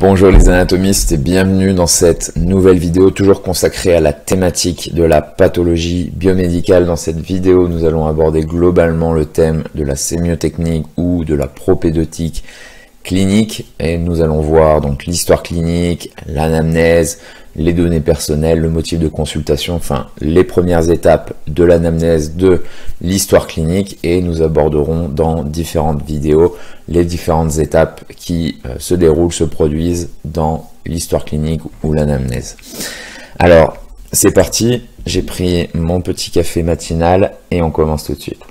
Bonjour les anatomistes et bienvenue dans cette nouvelle vidéo toujours consacrée à la thématique de la pathologie biomédicale. Dans cette vidéo, nous allons aborder globalement le thème de la sémiotechnique ou de la propédeutique clinique et nous allons voir donc l'histoire clinique, l'anamnèse, les données personnelles, le motif de consultation, enfin les premières étapes de l'anamnèse de l'histoire clinique et nous aborderons dans différentes vidéos les différentes étapes qui se déroulent, se produisent dans l'histoire clinique ou l'anamnèse. Alors c'est parti, j'ai pris mon petit café matinal et on commence tout de suite.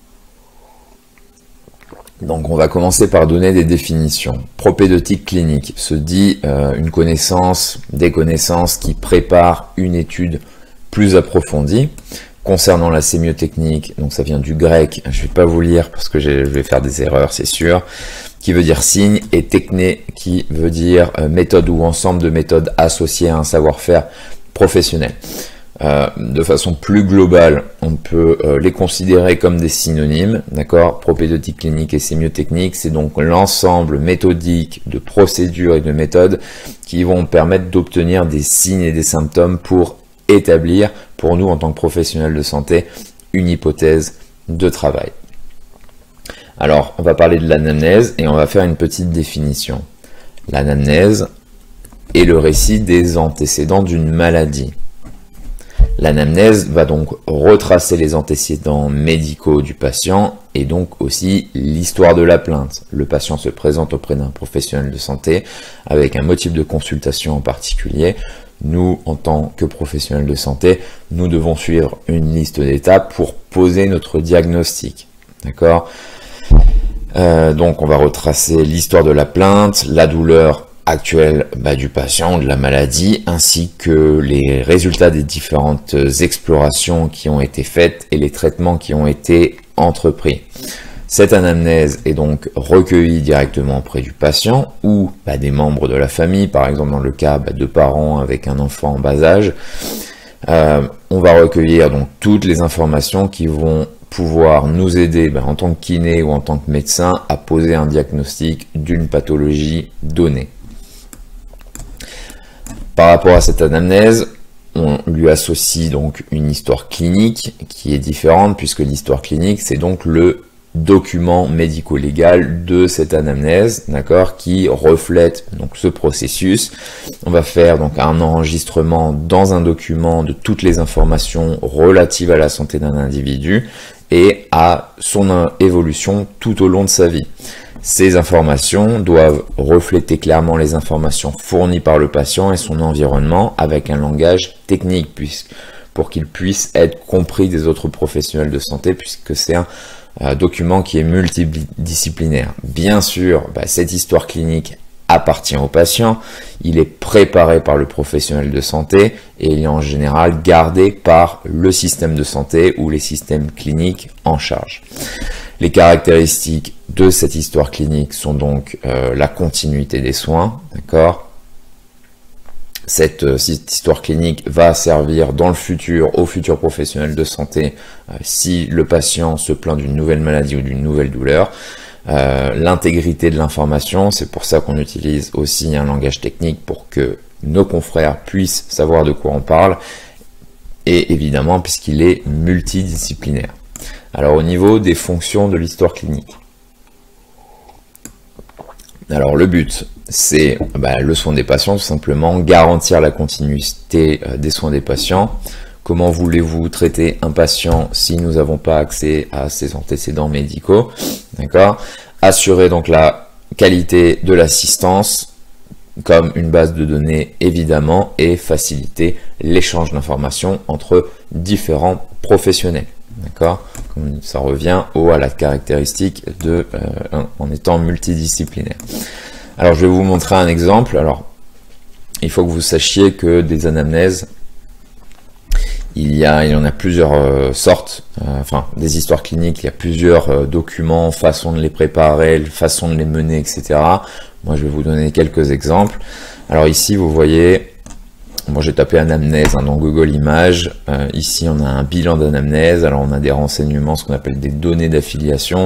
Donc on va commencer par donner des définitions. Propédeutique clinique se dit une connaissance, des connaissances qui préparent une étude plus approfondie. Concernant la sémiotechnique, donc ça vient du grec, je ne vais pas vous lire parce que je vais faire des erreurs, c'est sûr, qui veut dire signe, et techné qui veut dire méthode ou ensemble de méthodes associées à un savoir-faire professionnel. De façon plus globale, on peut les considérer comme des synonymes, d'accord? Propédeutique clinique et sémiotechnique, c'est donc l'ensemble méthodique de procédures et de méthodes qui vont permettre d'obtenir des signes et des symptômes pour établir, pour nous en tant que professionnels de santé, une hypothèse de travail. Alors, on va parler de l'anamnèse et on va faire une petite définition. L'anamnèse est le récit des antécédents d'une maladie. L'anamnèse va donc retracer les antécédents médicaux du patient et donc aussi l'histoire de la plainte. Le patient se présente auprès d'un professionnel de santé avec un motif de consultation en particulier. Nous, en tant que professionnels de santé, nous devons suivre une liste d'étapes pour poser notre diagnostic. D'accord ? Donc, on va retracer l'histoire de la plainte, la douleur actuelle du patient, de la maladie, ainsi que les résultats des différentes explorations qui ont été faites et les traitements qui ont été entrepris. Cette anamnèse est donc recueillie directement auprès du patient ou des membres de la famille, par exemple dans le cas de parents avec un enfant en bas âge. On va recueillir donc toutes les informations qui vont pouvoir nous aider en tant que kiné ou en tant que médecin à poser un diagnostic d'une pathologie donnée. Par rapport à cette anamnèse, on lui associe donc une histoire clinique qui est différente puisque l'histoire clinique c'est donc le document médico-légal de cette anamnèse, d'accord, qui reflète donc ce processus. On va faire donc un enregistrement dans un document de toutes les informations relatives à la santé d'un individu et à son évolution tout au long de sa vie. Ces informations doivent refléter clairement les informations fournies par le patient et son environnement avec un langage technique pour qu'il puisse être compris des autres professionnels de santé puisque c'est un document qui est multidisciplinaire. Bien sûr, cette histoire clinique appartient au patient, il est préparé par le professionnel de santé et il est en général gardé par le système de santé ou les systèmes cliniques en charge. Les caractéristiques de cette histoire clinique sont donc la continuité des soins, d'accord ? Cette histoire clinique va servir dans le futur aux futurs professionnels de santé si le patient se plaint d'une nouvelle maladie ou d'une nouvelle douleur. L'intégrité de l'information, c'est pour ça qu'on utilise aussi un langage technique pour que nos confrères puissent savoir de quoi on parle et évidemment puisqu'il est multidisciplinaire. Alors au niveau des fonctions de l'histoire clinique. Alors le but, c'est le soin des patients, tout simplement, garantir la continuité des soins des patients. Comment voulez-vous traiter un patient si nous n'avons pas accès à ses antécédents médicaux, d'accord? Assurer donc la qualité de l'assistance comme une base de données évidemment et faciliter l'échange d'informations entre différents professionnels. D'accord, ça revient à la caractéristique en étant multidisciplinaire. Alors je vais vous montrer un exemple. Alors il faut que vous sachiez que des anamnèses, il y en a plusieurs sortes, des histoires cliniques, il y a plusieurs documents, façon de les préparer, façon de les mener, etc. Moi je vais vous donner quelques exemples. Alors ici vous voyez, moi j'ai tapé anamnèse dans Google Images. Ici on a un bilan d'anamnèse. Alors on a des renseignements, ce qu'on appelle des données d'affiliation.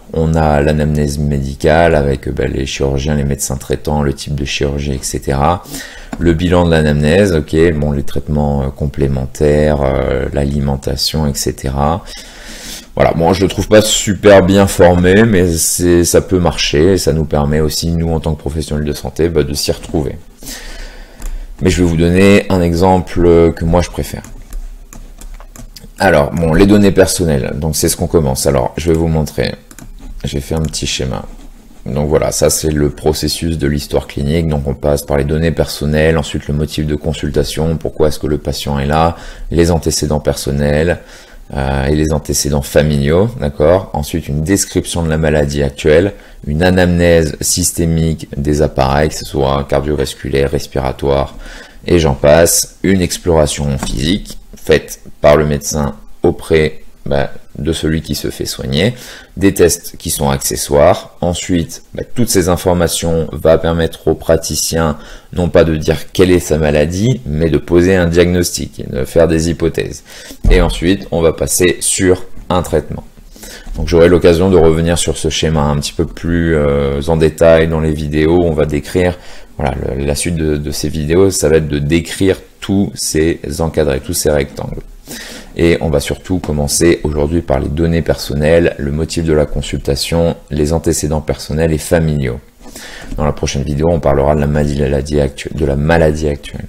On a l'anamnèse médicale avec les chirurgiens, les médecins traitants, le type de chirurgie, etc. Le bilan de l'anamnèse, ok, bon, les traitements complémentaires, l'alimentation, etc. Voilà, moi je le trouve pas super bien formé, mais ça peut marcher, et ça nous permet aussi, nous en tant que professionnels de santé, de s'y retrouver. Mais je vais vous donner un exemple que moi je préfère. Alors, bon, les données personnelles, donc c'est ce qu'on commence. Alors, je vais vous montrer, j'ai fait un petit schéma. Donc voilà, ça c'est le processus de l'histoire clinique. Donc on passe par les données personnelles, ensuite le motif de consultation, pourquoi est-ce que le patient est là, les antécédents personnels et les antécédents familiaux, d'accord. Ensuite une description de la maladie actuelle, une anamnèse systémique des appareils, que ce soit cardiovasculaire, respiratoire et j'en passe. Une exploration physique faite par le médecin auprès de celui qui se fait soigner, des tests qui sont accessoires. Ensuite, toutes ces informations vont permettre au praticien non pas de dire quelle est sa maladie, mais de poser un diagnostic, de faire des hypothèses. Et ensuite, on va passer sur un traitement. Donc j'aurai l'occasion de revenir sur ce schéma un petit peu plus en détail dans les vidéos. On va décrire, voilà, la suite de ces vidéos, ça va être de décrire tous ces encadrés, tous ces rectangles. Et on va surtout commencer aujourd'hui par les données personnelles, le motif de la consultation, les antécédents personnels et familiaux. Dans la prochaine vidéo, on parlera de la maladie actuelle.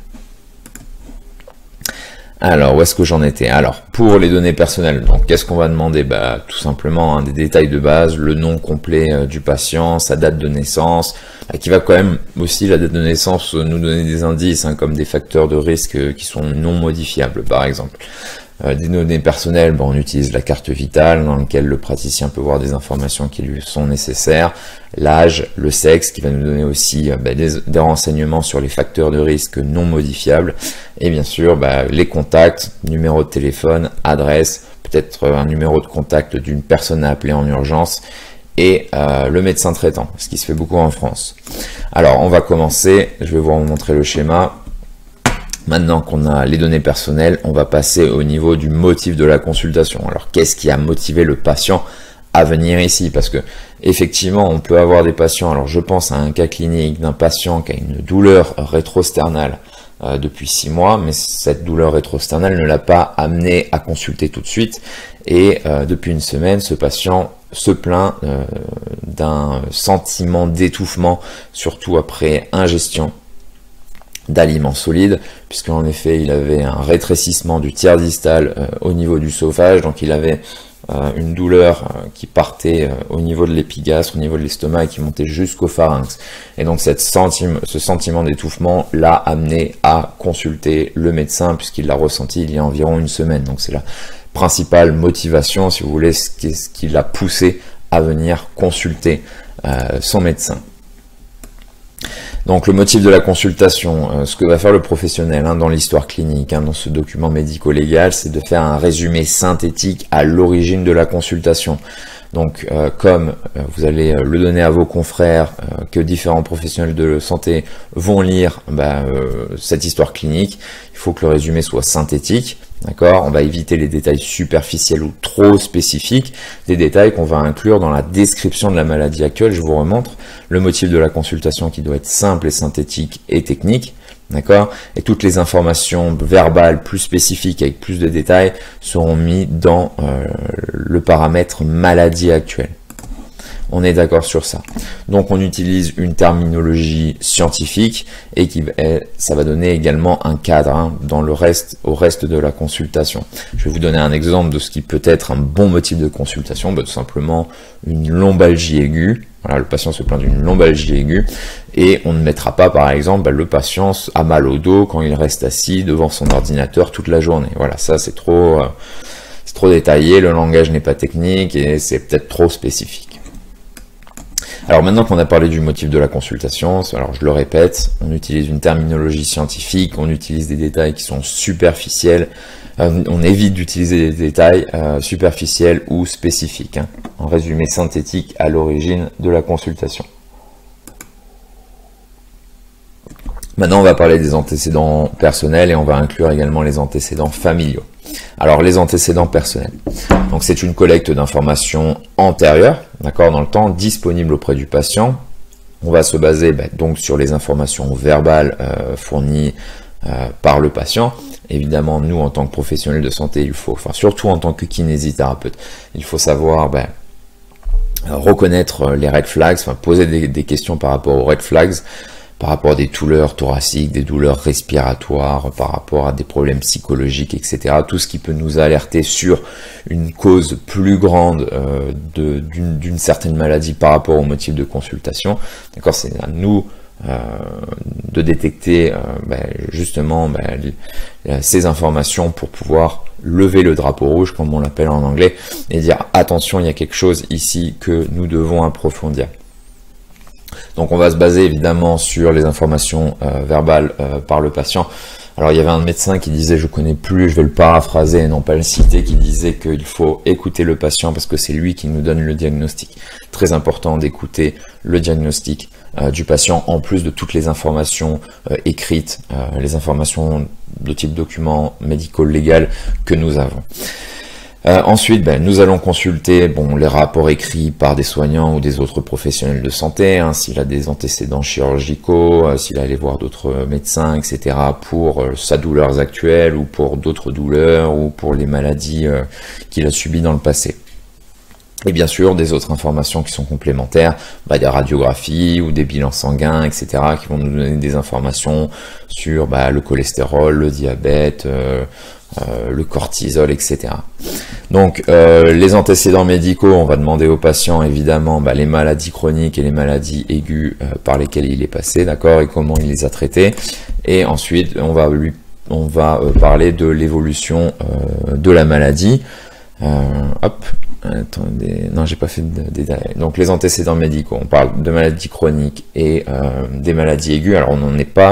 Alors, où est-ce que j'en étais? Alors, pour les données personnelles, donc qu'est-ce qu'on va demander? Tout simplement des détails de base, le nom complet du patient, sa date de naissance, qui va quand même aussi, la date de naissance, nous donner des indices, comme des facteurs de risque qui sont non modifiables, par exemple. Des données personnelles, on utilise la carte vitale dans laquelle le praticien peut voir des informations qui lui sont nécessaires, l'âge, le sexe, qui va nous donner aussi des renseignements sur les facteurs de risque non modifiables, et bien sûr les contacts, numéro de téléphone, adresse, peut-être un numéro de contact d'une personne à appeler en urgence, et le médecin traitant, ce qui se fait beaucoup en France. Alors on va commencer, je vais vous montrer le schéma. Maintenant qu'on a les données personnelles, on va passer au niveau du motif de la consultation. Alors, qu'est-ce qui a motivé le patient à venir ici? Parce que, effectivement, on peut avoir des patients, alors je pense à un cas clinique d'un patient qui a une douleur rétrosternale depuis 6 mois, mais cette douleur rétrosternale ne l'a pas amené à consulter tout de suite. Et depuis une semaine, ce patient se plaint d'un sentiment d'étouffement, surtout après ingestion d'aliments solides, puisqu'en effet il avait un rétrécissement du tiers distal au niveau du sophage, donc il avait une douleur qui partait au niveau de l'épigastre, au niveau de l'estomac et qui montait jusqu'au pharynx. Et donc ce sentiment d'étouffement l'a amené à consulter le médecin, puisqu'il l'a ressenti il y a environ une semaine. Donc c'est la principale motivation, si vous voulez, ce qui l'a poussé à venir consulter son médecin. Donc le motif de la consultation, ce que va faire le professionnel dans l'histoire clinique, dans ce document médico-légal, c'est de faire un résumé synthétique à l'origine de la consultation. Donc comme vous allez le donner à vos confrères, que différents professionnels de santé vont lire cette histoire clinique, il faut que le résumé soit synthétique. D'accord, on va éviter les détails superficiels ou trop spécifiques, des détails qu'on va inclure dans la description de la maladie actuelle. Je vous remontre le motif de la consultation qui doit être simple et synthétique et technique. D'accord, et toutes les informations verbales plus spécifiques avec plus de détails seront mises dans le paramètre maladie actuelle. On est d'accord sur ça. Donc on utilise une terminologie scientifique et ça va donner également un cadre au reste de la consultation. Je vais vous donner un exemple de ce qui peut être un bon motif de consultation, tout simplement une lombalgie aiguë. Voilà, le patient se plaint d'une lombalgie aiguë et on ne mettra pas par exemple le patient a mal au dos quand il reste assis devant son ordinateur toute la journée. Voilà, ça c'est trop détaillé, le langage n'est pas technique et c'est peut-être trop spécifique. Alors maintenant qu'on a parlé du motif de la consultation, alors je le répète, on utilise une terminologie scientifique, on utilise des détails qui sont superficiels, on évite d'utiliser des détails superficiels ou spécifiques. En résumé synthétique à l'origine de la consultation. Maintenant on va parler des antécédents personnels et on va inclure également les antécédents familiaux. Alors les antécédents personnels. Donc c'est une collecte d'informations antérieures, d'accord, dans le temps, disponibles auprès du patient. On va se baser donc sur les informations verbales fournies par le patient. Évidemment, nous, en tant que professionnels de santé, il faut, enfin surtout en tant que kinésithérapeute, il faut savoir reconnaître les red flags, enfin poser des questions par rapport aux red flags, par rapport à des douleurs thoraciques, des douleurs respiratoires, par rapport à des problèmes psychologiques, etc. Tout ce qui peut nous alerter sur une cause plus grande d'une certaine maladie par rapport au motif de consultation. D'accord, c'est à nous de détecter justement ces informations pour pouvoir lever le drapeau rouge, comme on l'appelle en anglais, et dire attention, il y a quelque chose ici que nous devons approfondir. Donc on va se baser évidemment sur les informations verbales par le patient. Alors il y avait un médecin qui disait, je connais plus, je vais le paraphraser et non pas le citer, qui disait qu'il faut écouter le patient parce que c'est lui qui nous donne le diagnostic. Très important d'écouter le diagnostic du patient, en plus de toutes les informations écrites, les informations de type document médico-légal que nous avons. Ensuite, nous allons consulter les rapports écrits par des soignants ou des autres professionnels de santé, s'il a des antécédents chirurgicaux, s'il a allé voir d'autres médecins, etc. pour sa douleur actuelle ou pour d'autres douleurs ou pour les maladies qu'il a subies dans le passé. Et bien sûr, des autres informations qui sont complémentaires, des radiographies ou des bilans sanguins, etc., qui vont nous donner des informations sur le cholestérol, le diabète, le cortisol, etc. Donc, les antécédents médicaux, on va demander au patient, évidemment, les maladies chroniques et les maladies aiguës par lesquelles il est passé, d'accord, et comment il les a traitées. Et ensuite, on va parler de l'évolution de la maladie. Attendez, non, j'ai pas fait de détails. Donc les antécédents médicaux, on parle de maladies chroniques et des maladies aiguës. Alors on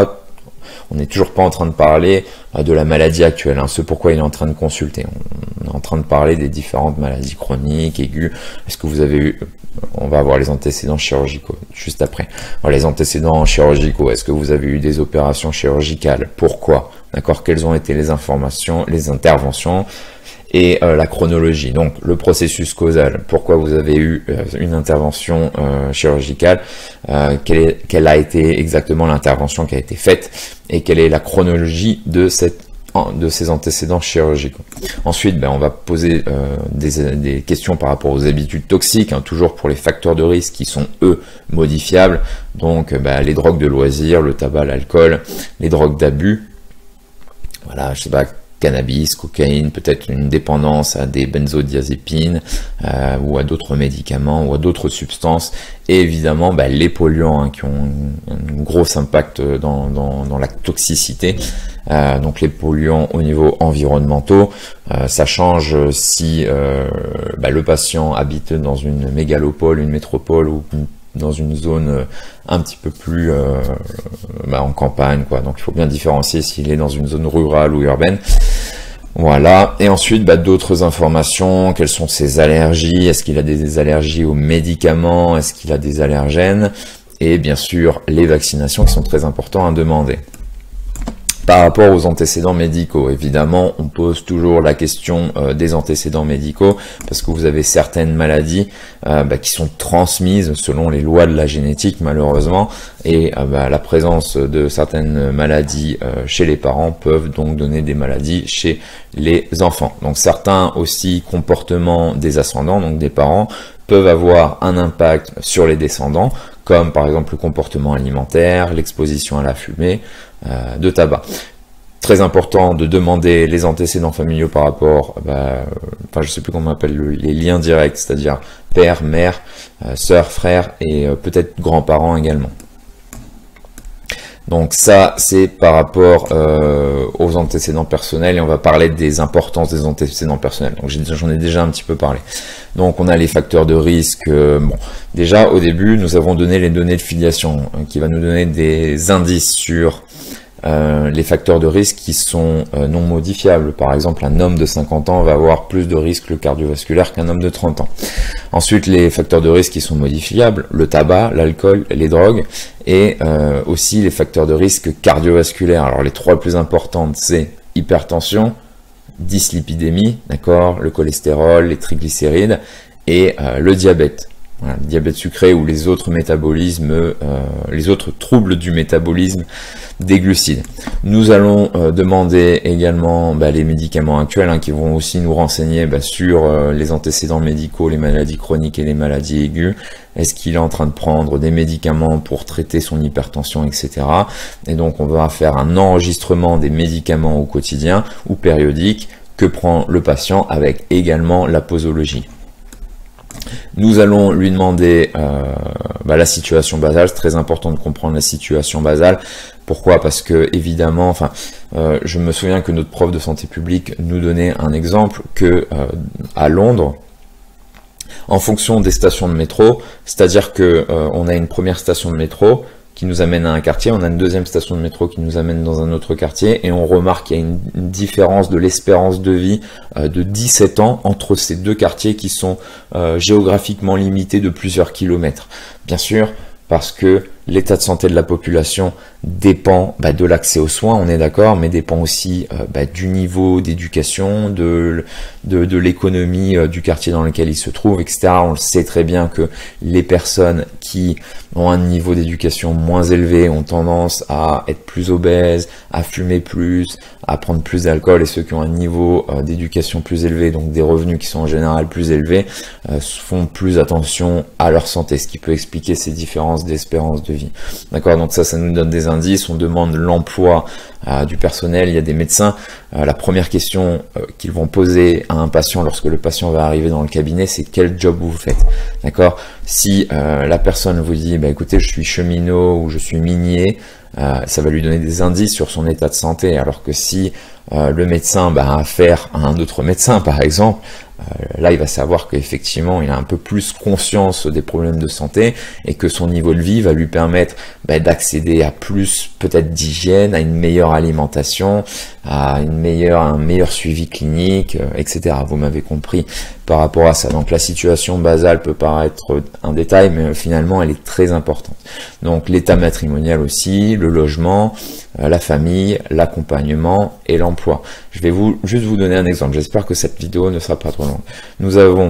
n'est toujours pas en train de parler de la maladie actuelle, ce pourquoi il est en train de consulter. On est en train de parler des différentes maladies chroniques, aiguës. Est-ce que vous avez eu, on va avoir les antécédents chirurgicaux juste après. Alors, les antécédents chirurgicaux, est-ce que vous avez eu des opérations chirurgicales? Pourquoi? D'accord, quelles ont été les informations, les interventions? Et la chronologie, donc le processus causal, pourquoi vous avez eu une intervention chirurgicale, quelle a été exactement l'intervention qui a été faite, et quelle est la chronologie de ces antécédents chirurgicaux. Ensuite, on va poser des questions par rapport aux habitudes toxiques, toujours pour les facteurs de risque qui sont, eux, modifiables, donc les drogues de loisirs, le tabac, l'alcool, les drogues d'abus, voilà, je sais pas, cannabis, cocaïne, peut-être une dépendance à des benzodiazépines ou à d'autres médicaments ou à d'autres substances, et évidemment les polluants qui ont un gros impact dans la toxicité. Donc les polluants au niveau environnemental, ça change si le patient habite dans une mégalopole, une métropole ou dans une zone un petit peu plus en campagne, quoi. Donc il faut bien différencier s'il est dans une zone rurale ou urbaine. Voilà. Et ensuite, d'autres informations. Quelles sont ses allergies? Est-ce qu'il a des allergies aux médicaments? Est-ce qu'il a des allergènes? Et bien sûr, les vaccinations qui sont très importantes à demander. Par rapport aux antécédents médicaux, évidemment, on pose toujours la question des antécédents médicaux, parce que vous avez certaines maladies qui sont transmises selon les lois de la génétique, malheureusement, et la présence de certaines maladies chez les parents peuvent donc donner des maladies chez les enfants. Donc certains aussi comportements des ascendants, donc des parents, peuvent avoir un impact sur les descendants, comme par exemple le comportement alimentaire, l'exposition à la fumée de tabac. Très important de demander les antécédents familiaux par rapport, je sais plus comment on appelle les liens directs, c'est-à-dire père, mère, sœur, frère et peut-être grands-parents également. Donc ça, c'est par rapport aux antécédents personnels, et on va parler des importances des antécédents personnels. Donc j'en ai déjà un petit peu parlé. Donc on a les facteurs de risque. Déjà au début, nous avons donné les données de filiation, qui va nous donner des indices sur les facteurs de risque qui sont non modifiables. Par exemple, un homme de 50 ans va avoir plus de risques cardiovasculaires qu'un homme de 30 ans. Ensuite, les facteurs de risque qui sont modifiables, le tabac, l'alcool, les drogues, et aussi les facteurs de risque cardiovasculaires. Alors les trois plus importantes, c'est hypertension, dyslipidémie, d'accord, le cholestérol, les triglycérides et le diabète. Voilà, le diabète sucré ou les autres métabolismes, les autres troubles du métabolisme des glucides. Nous allons demander également les médicaments actuels qui vont aussi nous renseigner sur les antécédents médicaux, les maladies chroniques et les maladies aiguës. Est-ce qu'il est en train de prendre des médicaments pour traiter son hypertension, etc. Et donc on va faire un enregistrement des médicaments au quotidien ou périodique que prend le patient avec également la posologie. Nous allons lui demander la situation basale. C'est très important de comprendre la situation basale. Pourquoi? Parce que évidemment, je me souviens que notre prof de santé publique nous donnait un exemple que à Londres, en fonction des stations de métro, c'est-à-dire que on a une première station de métro qui nous amène à un quartier, on a une deuxième station de métro qui nous amène dans un autre quartier, et on remarque qu'il y a une différence de l'espérance de vie de 17 ans entre ces deux quartiers qui sont géographiquement limités de plusieurs kilomètres. Bien sûr, parce que l'état de santé de la population dépend de l'accès aux soins, on est d'accord, mais dépend aussi du niveau d'éducation, de l'économie du quartier dans lequel il se trouve, etc. On le sait très bien que les personnes qui ont un niveau d'éducation moins élevé ont tendance à être plus obèses, à fumer plus, à prendre plus d'alcool, et ceux qui ont un niveau d'éducation plus élevé, donc des revenus qui sont en général plus élevés, font plus attention à leur santé, ce qui peut expliquer ces différences d'espérance de vie. D'accord, donc ça nous donne des indices. On demande l'emploi du personnel. Il y a des médecins. La première question qu'ils vont poser à un patient lorsque le patient va arriver dans le cabinet, c'est quel job vous faites. D'accord. Si la personne vous dit, écoutez, je suis cheminot ou je suis minier, ça va lui donner des indices sur son état de santé. Alors que si le médecin a affaire à un autre médecin, par exemple, là il va savoir qu'effectivement il a un peu plus conscience des problèmes de santé et que son niveau de vie va lui permettre d'accéder à plus peut-être d'hygiène, à une meilleure alimentation, à un meilleur suivi clinique, etc. Vous m'avez compris par rapport à ça. Donc la situation basale peut paraître un détail, mais finalement elle est très importante. Donc l'état matrimonial aussi, le logement, la famille, l'accompagnement et l'emploi. Je vais juste vous donner un exemple. J'espère que cette vidéo ne sera pas trop longue. Nous avons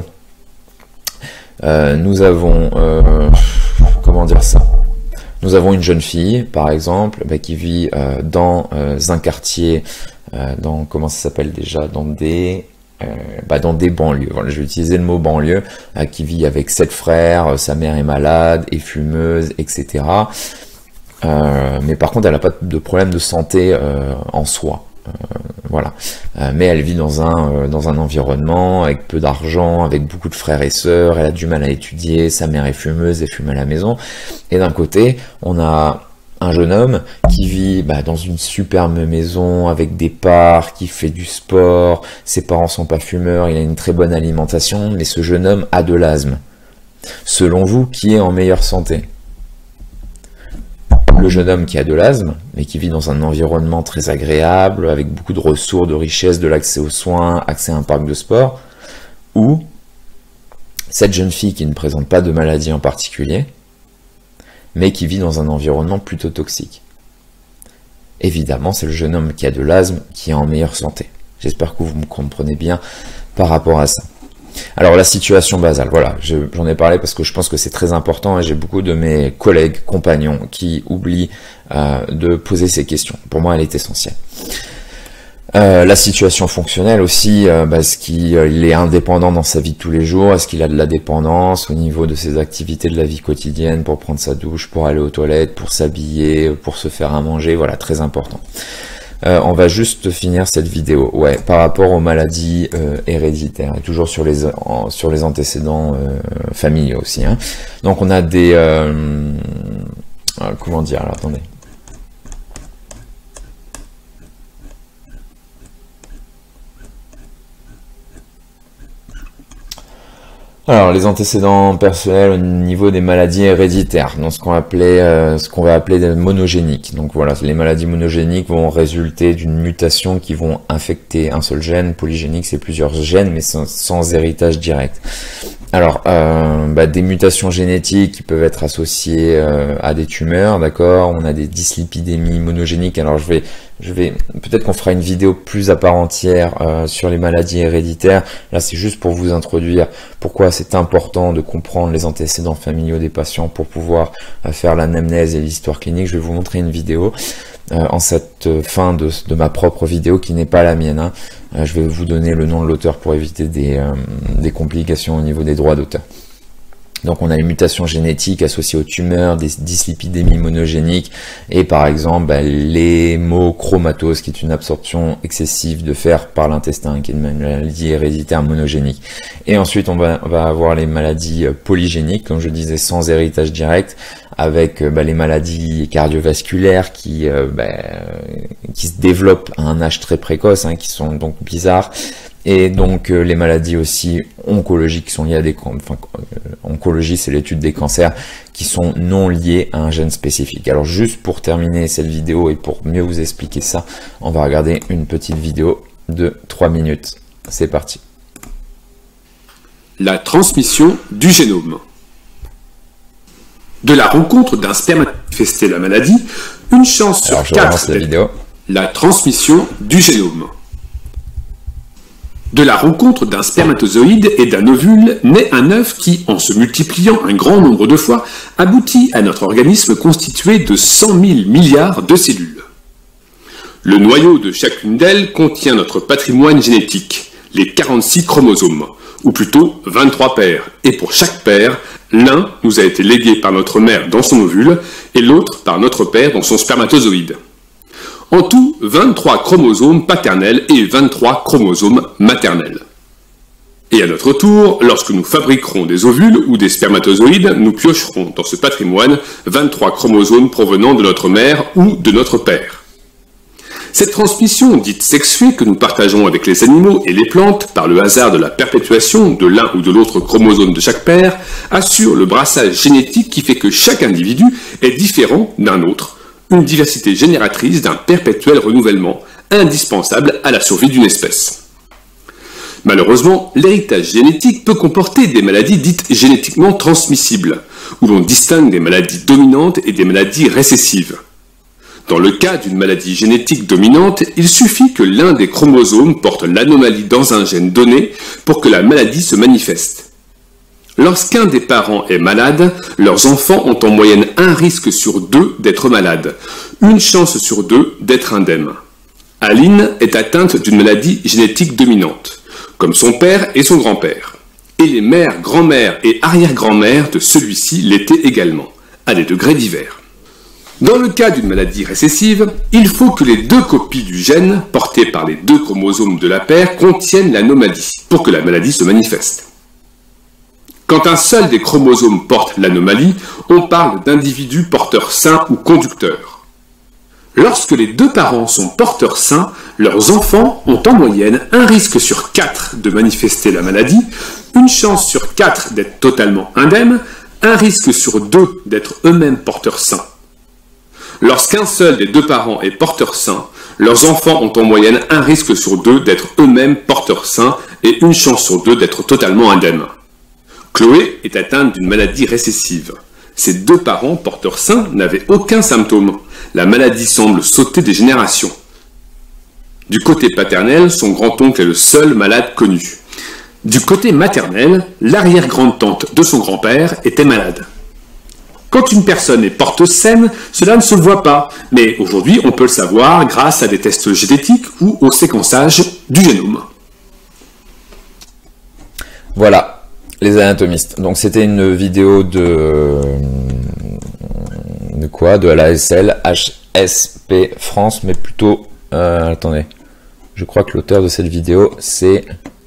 comment dire ça? Nous avons une jeune fille, par exemple, qui vit dans un quartier, comment ça s'appelle déjà, dans des banlieues. Voilà, je vais utiliser le mot banlieue, qui vit avec 7 frères, sa mère est malade, est fumeuse, etc. Mais par contre, elle n'a pas de problème de santé en soi. Voilà. Mais elle vit dans un environnement avec peu d'argent, avec beaucoup de frères et sœurs, elle a du mal à étudier, sa mère est fumeuse et fume à la maison. Et d'un côté, on a un jeune homme qui vit dans une superbe maison avec des parcs, qui fait du sport, ses parents sont pas fumeurs, il a une très bonne alimentation, mais ce jeune homme a de l'asthme. Selon vous, qui est en meilleure santé? Le jeune homme qui a de l'asthme, mais qui vit dans un environnement très agréable, avec beaucoup de ressources, de richesses, de l'accès aux soins, accès à un parc de sport, ou cette jeune fille qui ne présente pas de maladie en particulier, mais qui vit dans un environnement plutôt toxique. Évidemment, c'est le jeune homme qui a de l'asthme qui est en meilleure santé. J'espère que vous me comprenez bien par rapport à ça. Alors la situation basale, voilà, j'en ai parlé parce que je pense que c'est très important et j'ai beaucoup de mes collègues, compagnons qui oublient de poser ces questions. Pour moi, elle est essentielle. La situation fonctionnelle aussi, est-ce qu'il est indépendant dans sa vie de tous les jours? Est-ce qu'il a de la dépendance au niveau de ses activités de la vie quotidienne pour prendre sa douche, pour aller aux toilettes, pour s'habiller, pour se faire à manger? Voilà, très important. On va juste finir cette vidéo. Ouais, par rapport aux maladies héréditaires, et toujours sur les antécédents familiaux aussi. Hein. Donc on a des comment dire? Alors attendez. Alors, les antécédents personnels au niveau des maladies héréditaires, donc ce qu'on va appeler des monogéniques. Donc voilà, les maladies monogéniques vont résulter d'une mutation qui vont infecter un seul gène. Polygénique, c'est plusieurs gènes, mais sans héritage direct. Alors, des mutations génétiques qui peuvent être associées à des tumeurs, d'accord. On a des dyslipidémies monogéniques. Alors, je vais peut-être qu'on fera une vidéo plus à part entière sur les maladies héréditaires. Là, c'est juste pour vous introduire pourquoi c'est important de comprendre les antécédents familiaux des patients pour pouvoir faire l'anamnèse et l'histoire clinique. Je vais vous montrer une vidéo en cette fin de ma propre vidéo qui n'est pas la mienne, hein. Je vais vous donner le nom de l'auteur pour éviter des complications au niveau des droits d'auteur. Donc on a les mutations génétiques associées aux tumeurs, des dyslipidémies monogéniques et par exemple l'hémochromatose qui est une absorption excessive de fer par l'intestin, qui est une maladie héréditaire monogénique. Et ensuite on va avoir les maladies polygéniques, comme je disais, sans héritage direct, avec les maladies cardiovasculaires qui se développent à un âge très précoce, hein, qui sont donc bizarres. Et donc les maladies aussi oncologiques qui sont liées à des oncologie, c'est l'étude des cancers qui sont non liés à un gène spécifique. Alors juste pour terminer cette vidéo et pour mieux vous expliquer ça, on va regarder une petite vidéo de 3 minutes. C'est parti. La transmission du génome. De la rencontre d'un sperme manifesté la maladie, une chance sur 4 la transmission du génome. De la rencontre d'un spermatozoïde et d'un ovule naît un œuf qui, en se multipliant un grand nombre de fois, aboutit à notre organisme constitué de 100 000 milliards de cellules. Le noyau de chacune d'elles contient notre patrimoine génétique, les 46 chromosomes, ou plutôt 23 paires, et pour chaque paire, l'un nous a été légué par notre mère dans son ovule et l'autre par notre père dans son spermatozoïde. En tout, 23 chromosomes paternels et 23 chromosomes maternels. Et à notre tour, lorsque nous fabriquerons des ovules ou des spermatozoïdes, nous piocherons dans ce patrimoine 23 chromosomes provenant de notre mère ou de notre père. Cette transmission dite sexuée que nous partageons avec les animaux et les plantes par le hasard de la perpétuation de l'un ou de l'autre chromosome de chaque père assure le brassage génétique qui fait que chaque individu est différent d'un autre, une diversité génératrice d'un perpétuel renouvellement, indispensable à la survie d'une espèce. Malheureusement, l'héritage génétique peut comporter des maladies dites génétiquement transmissibles, où l'on distingue des maladies dominantes et des maladies récessives. Dans le cas d'une maladie génétique dominante, il suffit que l'un des chromosomes porte l'anomalie dans un gène donné pour que la maladie se manifeste. Lorsqu'un des parents est malade, leurs enfants ont en moyenne un risque sur 2 d'être malades, une chance sur 2 d'être indemne. Aline est atteinte d'une maladie génétique dominante, comme son père et son grand-père. Et les mères, grand-mères et arrière-grand-mères de celui-ci l'étaient également, à des degrés divers. Dans le cas d'une maladie récessive, il faut que les 2 copies du gène, portées par les 2 chromosomes de la paire, contiennent l'anomalie, pour que la maladie se manifeste. Quand un seul des chromosomes porte l'anomalie, on parle d'individus porteurs sains ou conducteurs. Lorsque les 2 parents sont porteurs sains, leurs enfants ont en moyenne un risque sur 4 de manifester la maladie, une chance sur 4 d'être totalement indemnes, un risque sur 2 d'être eux-mêmes porteurs sains. Lorsqu'un seul des 2 parents est porteur sain, leurs enfants ont en moyenne un risque sur 2 d'être eux-mêmes porteurs sains et une chance sur 2 d'être totalement indemnes. Chloé est atteinte d'une maladie récessive. Ses 2 parents porteurs sains n'avaient aucun symptôme. La maladie semble sauter des générations. Du côté paternel, son grand-oncle est le seul malade connu. Du côté maternel, l'arrière-grande-tante de son grand-père était malade. Quand une personne est porteuse saine, cela ne se voit pas, mais aujourd'hui on peut le savoir grâce à des tests génétiques ou au séquençage du génome. Voilà. Les anatomistes. Donc c'était une vidéo de quoi? De l'ASL HSP France, mais plutôt attendez. Je crois que l'auteur de cette vidéo, c'est,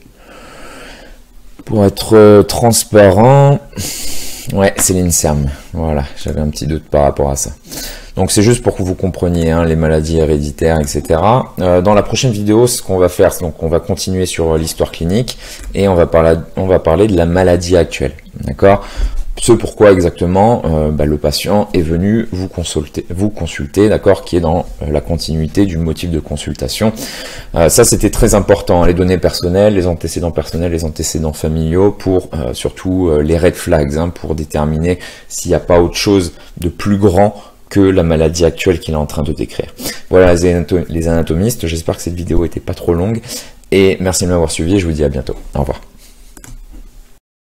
pour être transparent, ouais, c'est l'INSERM. Voilà, j'avais un petit doute par rapport à ça. Donc c'est juste pour que vous compreniez les maladies héréditaires, etc. Dans la prochaine vidéo, ce qu'on va faire, donc on va continuer sur l'histoire clinique et on va parler de la maladie actuelle. D'accord? ce pourquoi exactement le patient est venu vous consulter, d'accord, qui est dans la continuité du motif de consultation. Ça, c'était très important, les données personnelles, les antécédents personnels, les antécédents familiaux, pour surtout les red flags, hein, pour déterminer s'il n'y a pas autre chose de plus grand que la maladie actuelle qu'il est en train de décrire. Voilà les anatomistes, j'espère que cette vidéo n'était pas trop longue, et merci de m'avoir suivi, et je vous dis à bientôt. Au revoir.